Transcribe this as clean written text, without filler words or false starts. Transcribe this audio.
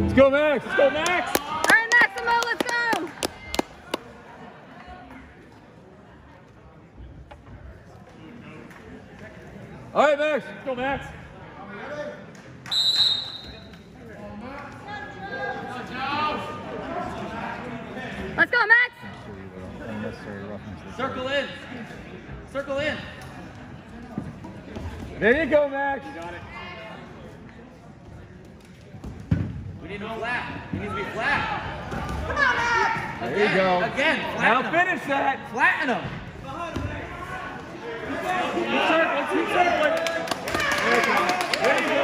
Let's go, Max. Let's go, Max. All right, Maximo, let's go. All right, Max. Let's go, Max. Let's go, Max. Circle in. Circle in. There you go, Max. You got it. We need to flat. He needs to be flat. Come on, Max. There you go. Again, Now flatten him. finish that. Flatten him. Keep circling. Keep circling. There you go.